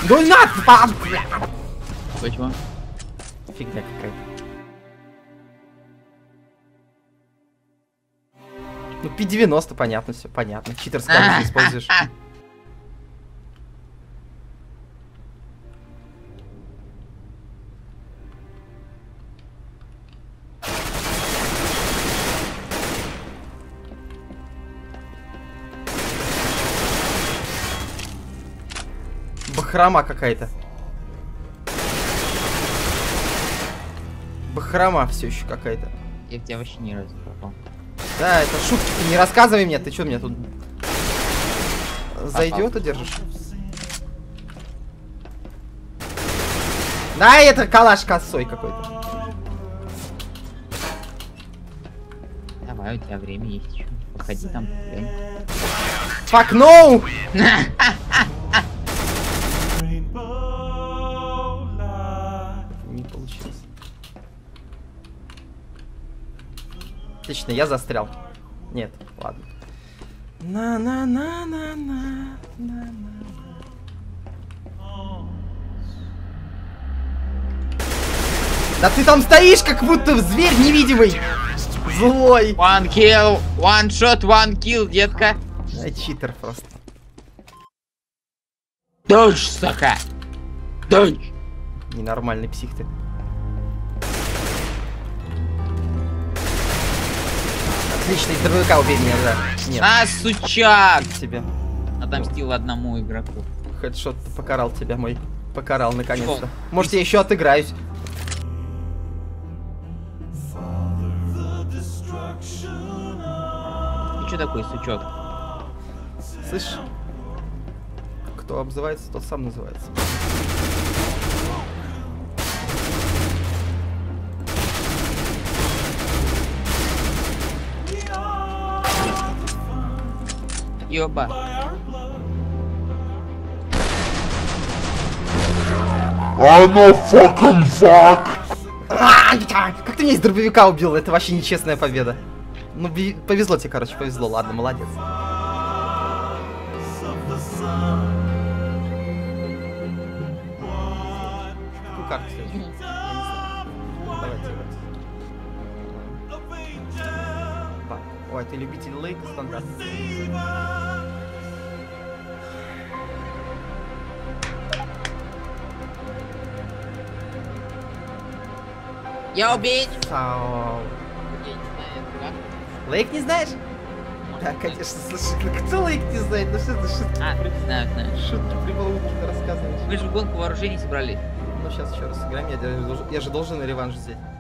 Ну на! Почему? Фигня какая-то. Ну, P90, понятно, все, понятно. Читерское оружие используешь. Бахрома какая-то. Бахрома все еще какая-то. Я в тебя вообще ни разу не попал. Да, это шутки, ты не рассказывай мне, ты что мне тут за идиота держишь? Да, это калаш косой какой-то. Давай, у тебя время есть еще. Походи там, глянь. Fuck no! Не получилось. Отлично, я застрял. Нет, ладно. Да ты там стоишь, как будто зверь невидимый. Злой. One kill, one shot, one kill, детка. Читер просто. Дождь, сука. Дождь. Ненормальный псих ты. Отлично, из дробовика убей меня, да. Нет. А, сучак! Тебе. Отомстил одному игроку. Хедшот покарал тебя, мой. Покарал, наконец-то. Может, я еще отыграюсь. Ты что такой, сучок? Слышь? Кто обзывается, тот сам называется. Ёба. Fucking fuck! Как ты меня из дробовика убил? Это вообще нечестная победа. Ну, повезло тебе, короче, повезло. Ладно, молодец. Какую карту следующую? Я не знаю. Давайте играть. Так. Ой, ты любитель лейка стандарт. Я убить! Лейк не знаешь? Да, конечно, слушай, ну кто Лейк не знает? Ну что за шутки? А, знаю. Шутки, прибаутки ты рассказываешь. Мы же в гонку вооружений собрались. Ну сейчас еще раз сыграем, я же должен реванш взять.